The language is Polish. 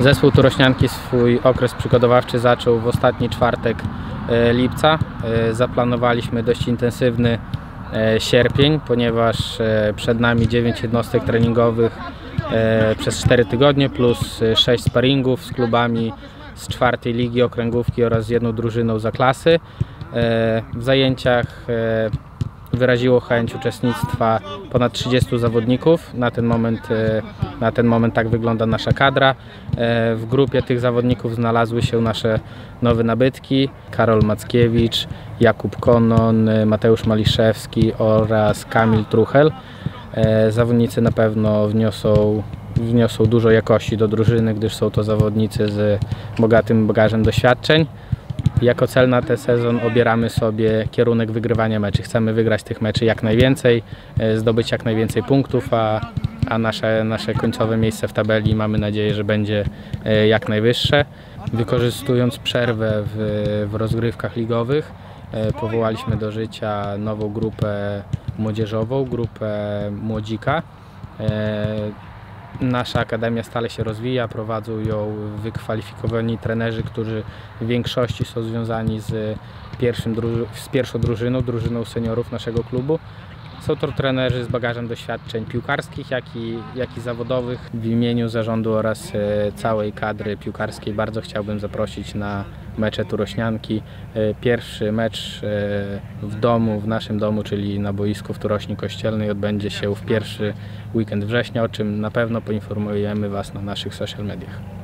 Zespół Turośnianki swój okres przygotowawczy zaczął w ostatni czwartek lipca. Zaplanowaliśmy dość intensywny sierpień, ponieważ przed nami 9 jednostek treningowych przez 4 tygodnie plus 6 sparingów z klubami z 4. ligi okręgówki oraz z jedną drużyną za klasy. W zajęciach wyraziło chęć uczestnictwa ponad 30 zawodników. Na ten moment tak wygląda nasza kadra. W grupie tych zawodników znalazły się nasze nowe nabytki: Karol Mackiewicz, Jakub Konon, Mateusz Maliszewski oraz Kamil Truchel. Zawodnicy na pewno wniosą dużo jakości do drużyny, gdyż są to zawodnicy z bogatym bagażem doświadczeń. Jako cel na ten sezon obieramy sobie kierunek wygrywania meczy. Chcemy wygrać tych meczy jak najwięcej, zdobyć jak najwięcej punktów, a nasze końcowe miejsce w tabeli mamy nadzieję, że będzie jak najwyższe. Wykorzystując przerwę w rozgrywkach ligowych, powołaliśmy do życia nową grupę młodzieżową, grupę Młodzika. Nasza akademia stale się rozwija, prowadzą ją wykwalifikowani trenerzy, którzy w większości są związani z pierwszą drużyną seniorów naszego klubu. Są to trenerzy z bagażem doświadczeń piłkarskich, jak i zawodowych. W imieniu zarządu oraz całej kadry piłkarskiej bardzo chciałbym zaprosić na mecze Turośnianki. Pierwszy mecz w naszym domu, czyli na boisku w Turośni Kościelnej, odbędzie się w pierwszy weekend września, o czym na pewno poinformujemy Was na naszych social mediach.